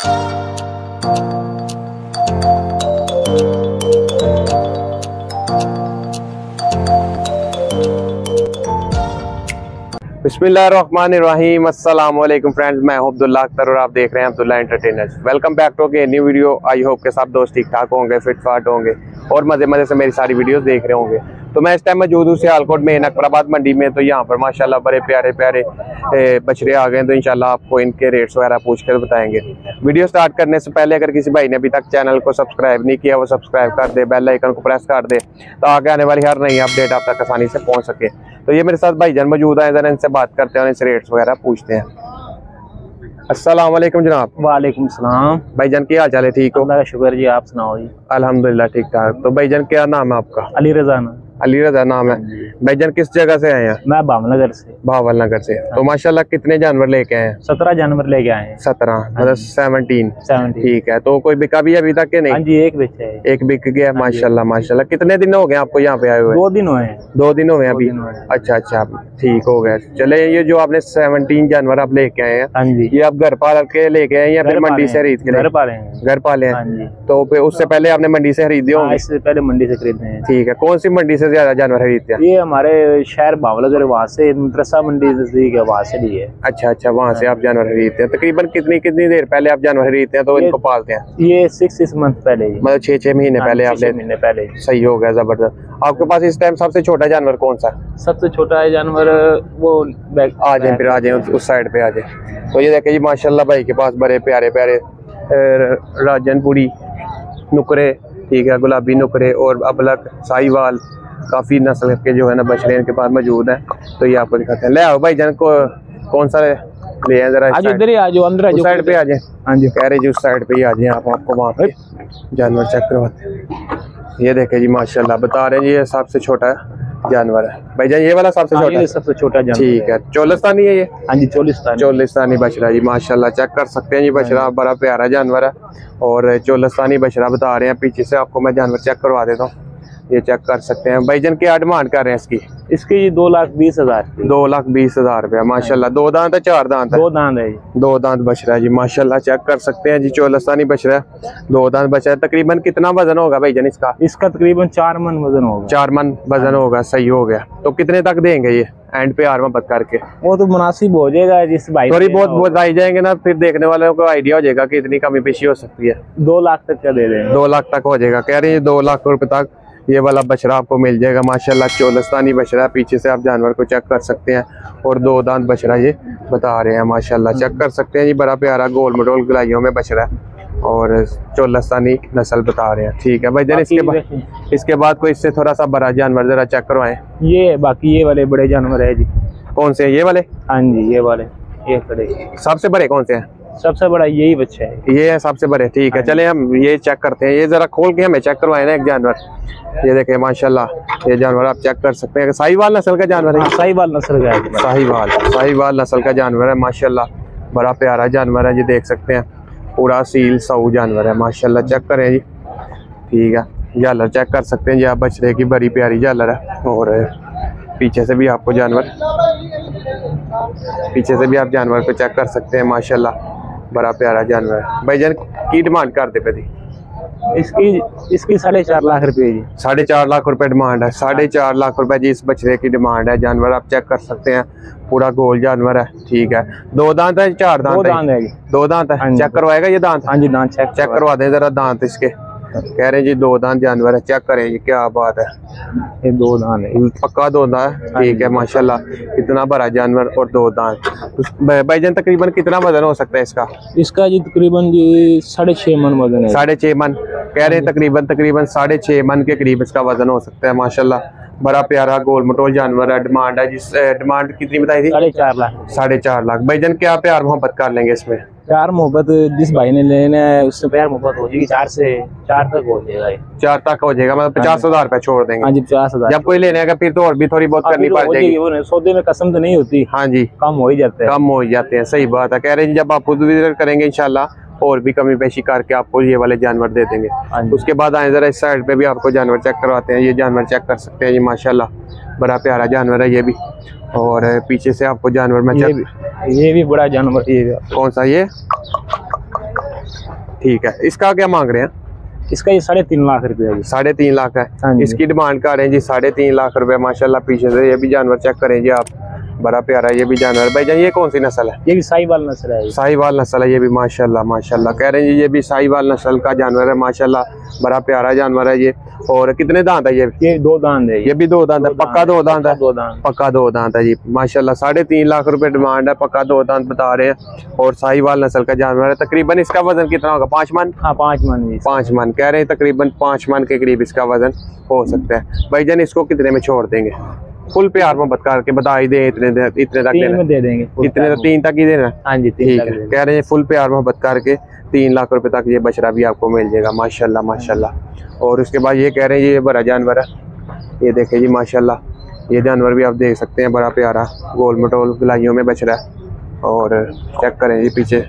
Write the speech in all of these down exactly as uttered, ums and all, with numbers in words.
बिस्मिल्लाहिर्रहमानिर्रहीम। अस्सलाम वालेकुम फ्रेंड्स, मैं हूं अब्दुल्ला अख्तर और आप देख रहे हैं Abdullah entertainers. Welcome back to के न्यू वीडियो। आई होप के सब दोस्त ठीक ठाक होंगे, फिट फाट होंगे और मज़े मज़े से मेरी सारी वीडियोस देख रहे होंगे। तो मैं इस टाइम मौजूद हूँ सियालकोट में नकबराबाद मंडी में। तो यहाँ पर माशाल्लाह बड़े प्यारे प्यारे बछड़े आ गए। तो इंशाल्लाह आपको इनके रेट्स वगैरह पूछ कर बताएंगे। वीडियो स्टार्ट करने से पहले अगर किसी भाई ने अभी तक चैनल को सब्सक्राइब नहीं किया वो सब्सक्राइब कर दे, बेल आइकन को प्रेस कर दे तो आगे आने वाली हर नई अपडेट आप तक आसानी से पहुँच सके। तो ये मेरे साथ भाईजान मौजूद है, जरा इनसे बात करते हैं, इनसे रेट्स वगैरह पूछते हैं। अस्सलाम वालेकुम जनाब। वालेकुम सलाम। भाईजान क्या हाल चाल है? ठीक हो? अल्लाह का शुक्र जी, आप सुनाओ जी। अल्हम्दुलिल्लाह ठीक ठाक। तो भाईजान क्या नाम है आपका? अली रजा ना। अली रजा नाम है। भाईजान किस जगह से आए हैं? मैं भावनगर से। भावनगर से। तो माशाल्लाह कितने जानवर लेके आए हैं? सत्रह जानवर लेके आए हैं। सत्रह मतलब सेवनटीन। सेवनटीन ठीक है। तो कोई बिका भी अभी तक के नहीं? हाँ जी, एक बिका है। एक बिक गया माशाल्लाह माशाल्लाह। कितने दिन हो गए आपको यहाँ पे आए हुए? दो दिन हुए हैं। दो दिन हो गए अभी? अच्छा अच्छा ठीक हो गया। चले, ये जो आपने सेवनटीन जानवर आप लेके आए हैं, हाँ जी, ये आप घर पाल के लेके आए या फिर मंडी से खरीद के? घर पाले हैं। घर पाले हैं। तो फिर उससे पहले आपने मंडी से खरीदे होंगे? इससे पहले मंडी से खरीदे हैं। ठीक है। कौन सी मंडी से ज्यादा जानवर खरीदते हैं? ये हमारे शहर भावनगर, वहाँ से मदरसा मंडी नजदीक है, वहाँ से लिए। अच्छा अच्छा, वहाँ से आप जानवर खरीदते हैं। तकरीबन कितनी कितनी देर पहले आप जानवर खरीदते हैं तो इनको पालते हैं? ये सिक्स सिक्स मंथ पहले, मतलब छह छह महीने पहले आप? महीने पहले। सही हो गया, जबरदस्त। आपके पास इस टाइम सबसे छोटा जानवर कौन सा? सबसे छोटा है जानवर वो आ जाए, फिर आ जाए उस साइड पे आ जाए। तो ये देखे जी माशाल्लाह भाई के पास बड़े प्यारे प्यारे राजनपुरी नुकरे, ठीक है, गुलाबी नुकरे और अबलक साहिवाल, काफी नस्ल के जो है ना बछड़े इनके पास मौजूद है। तो ये आपको दिखाते हैं। ले आओ भाई जान को, कौन सा ले आए जरा? आज इधर ही आ जाओ, अंदर आ जाओ, साइड पे आ जाए। हाँ जी, कह रहे जी उस साइड पे ही आ जाए आप, आपको वहाँ पे जानवर चेक करवाते। ये देखे जी माशाल्लाह, बता रहे हैं जी ये सबसे छोटा जानवर है भाईजान, ये वाला सबसे छोटा? ये सबसे छोटा जानवर। ठीक है। चोलिस्तानी है ये? हाँ जी, चोलिस्तानी। चोलिस्तानी बछड़ा जी माशाल्लाह, चेक कर सकते हैं जी बछड़ा, बड़ा प्यारा जानवर है और चोलिस्तानी बछड़ा बता रहे हैं। पीछे से आपको मैं जानवर चेक करवा देता हूँ, ये चेक कर सकते हैं। भाईजान क्या डिमांड कर रहे हैं इसकी? इसकी दो लाख बीस हजार दो लाख बीस हजार रुपया माशाल्लाह। दो दांत है, चार दांत है? दो दांत है। दो दांत बछड़ा जी माशाल्लाह, चेक कर सकते हैं जी, चोलिस्तानी बछड़ा, दो दांत बछड़ा। तकरीबन कितना वजन होगा भाईजान इसका? इसका तकरीबन चार मन वजन होगा। चार मन वजन होगा, सही हो गया। तो कितने तक देंगे ये एंड पे आर में बत करके? वो तो मुनासिब हो जाएगा जिस भाई, थोड़ी बहुत बताई जाएंगे ना, फिर देखने वालों को आइडिया हो जाएगा कि इतनी कमी पेशी हो सकती है। दो लाख तक का दे देंगे। दो लाख तक हो जाएगा कह रहे हैं। दो लाख रुपए तक ये वाला बछड़ा आपको मिल जाएगा माशाल्लाह। चोलिस्तानी बछड़ा, पीछे से आप जानवर को चेक कर सकते हैं और दो दांत बछड़ा ये बता रहे हैं माशाल्लाह, चेक कर सकते हैं जी, बड़ा प्यारा गोल मटोल गुलाइयों में बछड़ा और चोलिस्तानी नस्ल बता रहे हैं। ठीक है भाई जरा, इसके बाद इसके बाद कोई इससे थोड़ा सा बड़ा जानवर जरा चेक करवाएं। ये बाकी ये वाले बड़े जानवर है जी। कौन से? ये वाले? हाँ जी, ये वाले, ये बड़े। सबसे बड़े कौन से हैं? सबसे बड़ा यही बच्चा है। ये है सबसे बड़े। ठीक है, चले हम ये चेक करते हैं। ये जरा खोल के हमें चेक करवाए ना एक जानवर। ये देखे माशाल्लाह, ये जानवर आप चेक कर सकते हैं। साहिवाल नस्ल का जानवर है? साहिवाल नस्ल का है। साहिवाल साहिवाल नस्ल का जानवर है माशाल्लाह, बड़ा प्यारा जानवर है जी, देख सकते हैं पूरा सील सऊ जानवर है माशाल्लाह, चेक करें जी। ठीक है, झालर चेक कर सकते हैं जी आप, बछड़े की बड़ी प्यारी झालर है और पीछे से भी आपको जानवर पीछे से भी आप जानवर को चेक कर सकते हैं माशाल्लाह, बड़ा प्यारा जानवर है। भाईजान की डिमांड करते पे थी इसकी? इसकी साढ़े चार लाख रुपए जी। साढ़े चार लाख रुपए डिमांड है। साढ़े चार लाख रुपए जी इस बछड़े की डिमांड है। जानवर आप चेक कर सकते हैं, पूरा गोल जानवर है। ठीक है, दो दांत है, चार दांत? दो दांत है। दो दांत है। चेक करवाएगा ये दांत? हाँ जी, दांत चेक चेक करवा दें जरा दांत इसके। कह रहे हैं जी दो दांत जानवर है, चेक करें जी, क्या बात है, ये दो दांत है, पक्का दो दांत है। ठीक है माशाल्लाह, इतना बड़ा जानवर और दो दांत। भाईजान तकरीबन कितना वजन हो सकता है इसका? इसका जी तकरीबन जी साढ़े छह मन वजन है। साढ़े छह मन कह रहे हैं, तकरीबन तकरीबन साढ़े छह मन के करीब इसका वजन हो सकता है माशाल्लाह, बड़ा प्यारा गोल मटोल जानवर है। डिमांड है जिस डिमांड कितनी बताई थी? साढ़े चार लाख। साढ़े चार लाख। भाईजान क्या प्यार मोहब्बत कर लेंगे इसमें? प्यार मोहब्बत जिस भाई ने लेना है उससे प्यार मोहब्बत हो जाएगी, चार से चार तक हो जाएगा। चार तक हो जाएगा मतलब पचास हजार रुपए छोड़ देंगे? हाँ जी, पचास हजार। जब कोई लेने का फिर तो और भी थोड़ी बहुत करनी पड़ जाएगी। सौदे में कसम तो नहीं होती। हाँ जी, कम हो ही जाते हैं। कम हो ही जाते हैं, सही बात है। कह रहे हैं जब आप खुद विजिट करेंगे इंशाल्लाह और भी कमी पेशी करके आपको ये वाले जानवर दे देंगे। उसके बाद आए जरा इस साइड पे भी आपको जानवर चेक करवाते हैं। ये जानवर चेक कर सकते हैं, ये माशाल्लाह बड़ा प्यारा जानवर है ये भी। और पीछे से आपको जानवर में ये भी, ये भी बड़ा जानवर। ये कौन सा? ये ठीक है, इसका क्या मांग रहे हैं? इसका ये साढ़े तीन लाख रुपया है। साढ़े तीन लाख है। हाँ जी। इसकी डिमांड कर रहे हैं जी साढ़े तीन लाख रुपए। माशाल्लाह पीछे से ये भी जानवर चेक करें जी आप, बड़ा प्यारा ये भी जानवर। भाईजान ये कौन सी नस्ल है? ये भी साहिवाल नस्ल है। साहिवाल नस्ल है ये भी। माशाल्लाह माशाल्लाह कह रहे हैं जी ये भी साहिवाल नस्ल का जानवर है। माशाल्लाह बड़ा प्यारा जानवर है ये। और कितने दांत है ये? ये दो दांत है। ये भी दो दांत है, पक्का दो दांत है? दो दांत, पक्का दो दांत है जी। माशाल्लाह साढ़े तीन लाख रुपए डिमांड है, पक्का दो दांत बता रहे हैं। और साहिवाल नस्ल का जानवर है। तकरीबन इसका वजन कितना होगा? पाँच मन? हाँ पाँच मन जी। पाँच मन कह रहे हैं, तकरीबन पाँच मन के करीब इसका वजन हो सकता है। भाईजान इसको कितने में छोड़ देंगे? फुल प्यार मोहब्बत करके बता ही दे, इतने दे, इतने तक तीन में दे देंगे। इतने तो तीन तक ही देना? हाँ जी तीन ठीक तक है, कह रहे हैं फुल प्यार मोहब्बत करके तीन लाख रुपए तक ये बछड़ा भी आपको मिल जाएगा। माशाल्लाह माशाल्लाह। और उसके बाद ये कह रहे हैं ये बड़ा जानवर है, ये देखे जी माशाल्लाह ये जानवर भी आप देख सकते हैं, बड़ा प्यारा गोल मटोल गुलाइयों में बछ रहा है। और चेक करें जी पीछे,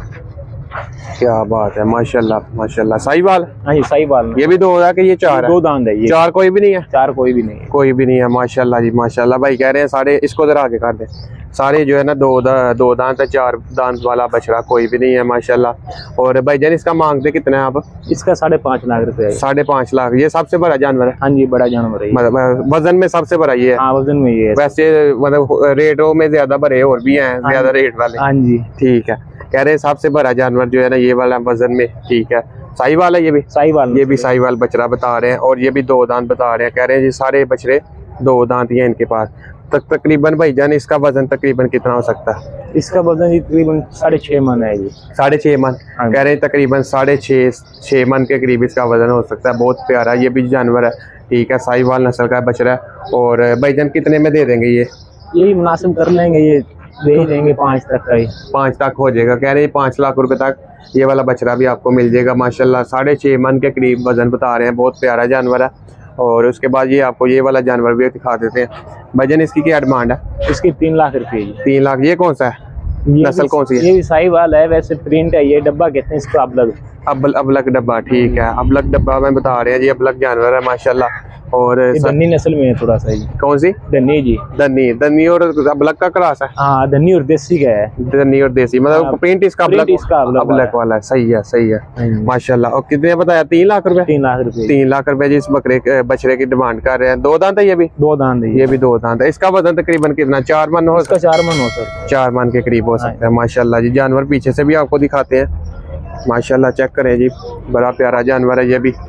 क्या बात है माशाल्लाह माशाल्लाह। साहिवाल? हाँ जी साहिवाल। ये भी दो है कि ये चार है? दो दांत है ये। चार कोई भी नहीं है? चार कोई भी नहीं है। कोई भी नहीं है। माशाल्लाह जी माशाल्लाह। भाई कह रहे हैं सारे, इसको जरा आगे कर दें, सारे जो है ना दो दा, दो दांत है, चार दांत वाला बछड़ा कोई भी नहीं है माशाल्लाह। और भाईजान इसका मांगते कितना है आप? इसका साढ़े पाँच लाख रुपए है। साढ़े पाँच लाख। ये सबसे बड़ा जानवर है? हाँ जी बड़ा जानवर है। मतलब वजन में सबसे बड़ा ये है? हाँ वजन में ये है। वैसे मतलब रेटों में ज्यादा बड़े और भी हैं, ज्यादा रेट वाले? हाँ जी। ठीक है, कह रहे हैं सबसे बड़ा जानवर जो है ना ये वाला वजन में। ठीक है, साहिवाल है ये भी? साहिवाल। ये भी साहिवाल बछड़ा बता रहे हैं। और ये भी दो दांत बता रहे हैं। कह रहे हैं जी सारे बछड़े दो दांत ही हैं इनके पास। तक तकरीबन भाईजान इसका वजन तकरीबन कितना हो सकता है? इसका वजन जी तकरीबन साढ़े छः मन है जी। साढ़े छः मन कह रहे हैं, तकरीबन साढ़े छः छः मन के करीब इसका वजन हो सकता है। बहुत प्यारा ये भी जानवर है। ठीक है, साहिवाल नस्ल का बछड़ा है। और भाईजान कितने में दे देंगे ये? यही मुनासिब कर लेंगे, ये दे ही देंगे पाँच तक का ही। पाँच तक हो जाएगा। कह रहे हैं पाँच लाख रुपए तक ये वाला बछड़ा भी आपको मिल जाएगा। माशाल्लाह साढ़े छः मन के करीब वजन बता रहे हैं, बहुत प्यारा जानवर है। और उसके बाद ये आपको ये वाला जानवर भी दिखा देते हैं। भाईजान इसकी क्या डिमांड है? इसकी तीन लाख रुपये जी। तीन लाख। ये कौन सा है? नस्ल कौन सी है? ये भी साहिवाल है, वैसे प्रिंट है, ये डब्बा कहते हैं इसको अबलग। अब अबलग डब्बा। ठीक है, अबलग डब्बा में बता रहे हैं जी, अबलग जानवर है माशाल्लाह। और धन्नी नस्ल में है थोड़ा सा जी। कौन सी? धन्नी जी। धन्नी धन्नी और अबलग का क्रास है? हाँ धन्नी और देसी का है। धन्नी और देसी मतलब प्रिंट इसका अबलग, इसका अबलग वाला है। सही है सही है माशाल्लाह। और कितने बताया? तीन लाख रुपए? तीन लाख रुपए। तीन लाख रुपए जी इस बकरे बछड़े की डिमांड कर रहे हैं। दो दांत है ये भी? दो दांत है ये भी दो दांत है। इसका वजन तकरीबन कितना? चार मन हो? इसका चार मन हो सकता है। चार मन के करीब हो सकता है माशाल्लाह जी। जानवर पीछे से भी आपको दिखाते हैं माशाल्लाह, चेक करें जी, बड़ा प्यारा जानवर है ये भी।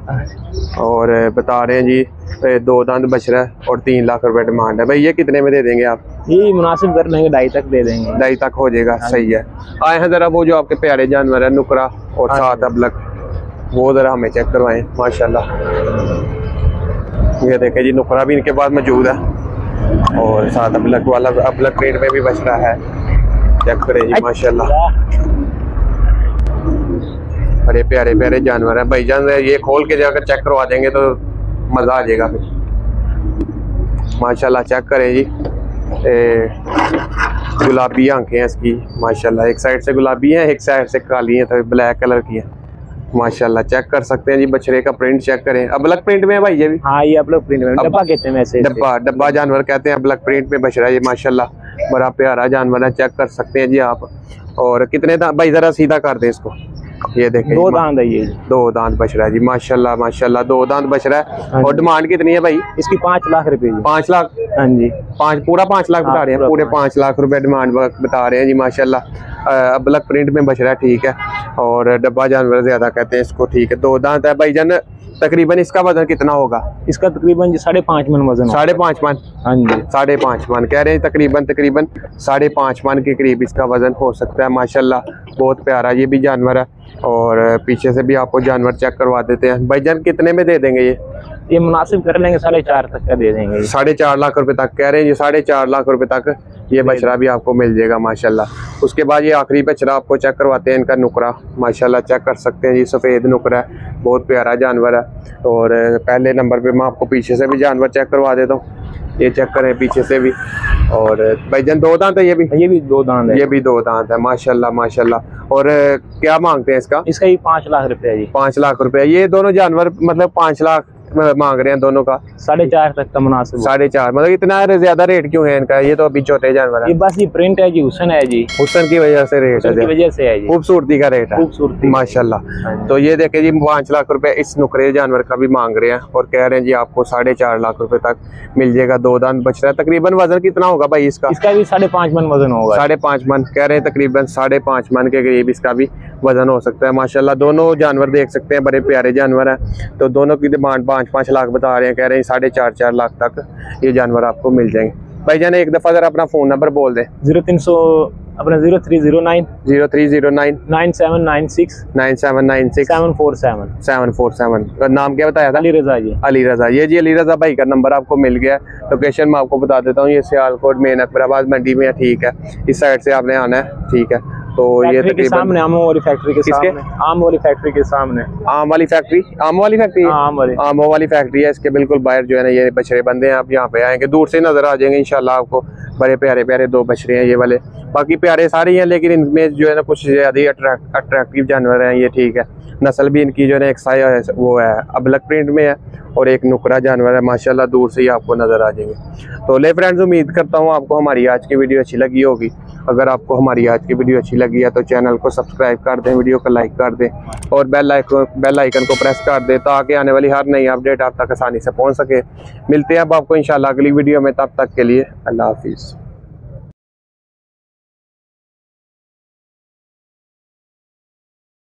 और बता रहे हैं जी दो दांत बछड़ा है और तीन लाख रुपए डिमांड है। भाई ये कितने में दे देंगे आप? ये मुनासिब कर लेंगे, ढाई तक दे देंगे। ढाई तक हो जाएगा। सही है। आए हैं जरा वो जो आपके प्यारे जानवर है नुकरा और साथ अबलग, वो जरा हमें चेक करवाएं माशाल्लाह। ये देखें जी नुकरा भी इनके पास मौजूद है और साथ अबलग वाला, अबलग पेट में भी बछड़ा है। चेक करें जी माशाल्लाह, बड़े प्यारे प्यारे जानवर है। भाईजान ये खोल के जाकर चेक करवा देंगे तो मज़ा आ जाएगा फिर माशाल्लाह। चेक करें जी, गुलाबी आंखें हैं इसकी माशाल्लाह, एक साइड से गुलाबी हैं, एक साइड से काली हैं, तो ब्लैक कलर की है माशाल्लाह। चेक कर सकते हैं जी, बछड़े का प्रिंट चेक करें। अबलग प्रिंट में है भाई ये भी? हाँ ये अबलग प्रिंट में, डब्बा कहते हैं वैसे। डब्बा डब्बा जानवर कहते हैं, अबलग प्रिंट में बछड़ा ये माशाल्लाह, बड़ा प्यारा जानवर है। चेक कर सकते हैं जी आप। और कितने दांत भाई, जरा सीधा कर दे इसको, ये देखें दो दांत है ये। दो दांत बछड़ा है जी माशाल्लाह माशाल्लाह, दो दांत बछड़ा है। और डिमांड कितनी है भाई इसकी? पाँच लाख रुपए जी। पाँच लाख? हाँ जी, पाँच पूरा पाँच लाख बता रहे हैं, पूरे पाँच लाख रुपए डिमांड बता रहे हैं जी माशाल्लाह। अबलग प्रिंट में बछड़ा है, ठीक है। और डब्बा जानवर ज्यादा कहते हैं इसको, ठीक है। दो दांत है भाईजान। तकरीबन इसका वजन कितना होगा? इसका तकरीबन साढ़े पाँच मन वजन। साढ़े पाँच मन? हाँ जी साढ़े पाँच मन कह रहे हैं, तकरीबन तकरीबन साढ़े पाँच मन के करीब इसका वजन हो सकता है माशाल्लाह। बहुत प्यारा ये भी जानवर है। और पीछे से भी आपको जानवर चेक करवा देते हैं। भाईजान कितने में दे देंगे ये? ये मुनासिब कर लेंगे, साढ़े चार तक का दे देंगे। साढ़े चार लाख रुपए तक कह रहे हैं, ये साढ़े चार लाख रुपए तक ये बछड़ा भी आपको मिल जाएगा माशाल्लाह। उसके बाद ये आखिरी बछड़ा आपको चेक करवाते हैं, इनका नुकरा माशाल्लाह। चेक कर सकते हैं जी, सफ़ेद नुकरा है, बहुत प्यारा जानवर है। और पहले नंबर पे मैं आपको पीछे से भी जानवर चेक करवा देता हूँ, ये चेक करें पीछे से भी। और भाईजान दो दांत है ये भी? ये भी दो दांत है। ये भी दो दांत है माशाल्लाह माशाल्लाह। और क्या मांगते हैं इसका? इसका ही पाँच लाख रुपए है जी। पाँच लाख रुपए। ये दोनों जानवर मतलब पाँच लाख मांग रहे हैं दोनों का? साढ़े चार तक का मुनासिब हो। साढ़े चार, मतलब इतना ज्यादा रेट क्यों है इनका? ये तो अभी छोटे जानवर ये है। बस ये प्रिंट है जी, हुसन है जी, हुसन की वजह से रेट हुसन की है, वजह से है जी, खूबसूरती का रेट है, खूबसूरती। माशाल्लाह। तो ये देखे जी पाँच लाख रुपए इस नुकरे जानवर का भी मांग रहे हैं और कह रहे हैं जी आपको साढ़े चार लाख रुपए तक मिल जाएगा। दो दांत बच रहा है। तकरीबन वजन कितना होगा भाई इसका? इसका भी साढ़े पाँच मन वजन होगा। साढ़े पाँच मन कह रहे हैं, तकरीबन साढ़े पाँच मन के करीब इसका भी वजन हो सकता है। माशाल्लाह दोनों जानवर देख सकते हैं, बड़े प्यारे जानवर हैं। तो दोनों की डिमांड पाँच पाँच लाख बता रहे हैं, कह रहे हैं साढ़े चार चार लाख तक ये जानवर आपको मिल जाएंगे। भाई जान एक दफ़ा अगर अपना फ़ोन नंबर बोल दें। जीरो तीन सौ अपना zero three zero nine zero three zero nine nine seven nine six nine seven nine six seven four seven seven four seven. नाम क्या बताया था? अली रजा जी। अली रजा। ये जी अली रजा भाई का नंबर आपको मिल गया है। लोकेशन मैं आपको बता देता हूँ, ये सियालकोट मेन अकबराबाद मंडी में है, ठीक है। इस साइड से आपने आना है, ठीक है। तो ये फैक्ट्री के सामने, आम वाली फैक्ट्री के सामने, आम वाली फैक्ट्री के सामने, आम वाली फैक्ट्री, आम वाली फैक्ट्री, आम वाली आमों वाली फैक्ट्री है। इसके बिल्कुल बाहर जो है ना ये बछड़े बंदे हैं। आप यहाँ पे आएंगे दूर से नजर आ जाएंगे इंशाल्लाह आपको। बड़े प्यारे प्यारे दो बछड़े हैं ये वाले, बाकी प्यारे सारे हैं, लेकिन इनमें जो है ना कुछ ज्यादा ही अट्रैक्ट अट्रैक्टिव जानवर हैं ये, ठीक है। नस्ल भी इनकी जो है ना एक साया है, वो है अबलक प्रिंट में है और एक नुकरा जानवर है। माशाल्लाह दूर से ही आपको नजर आ जाएंगे। तो ले फ्रेंड्स, उम्मीद करता हूँ आपको हमारी आज की वीडियो अच्छी लगी होगी। अगर आपको हमारी आज की वीडियो अच्छी लगी है तो चैनल को सब्सक्राइब कर दें, वीडियो को लाइक कर दें और बेल आइकन बेल आइकन को प्रेस कर दें ताकि आने वाली हर नई अपडेट आप तक आसानी से पहुँच सके। मिलते हैं अब आपको इंशाल्लाह अगली वीडियो में, तब तक के लिए अल्लाह हाफिज़।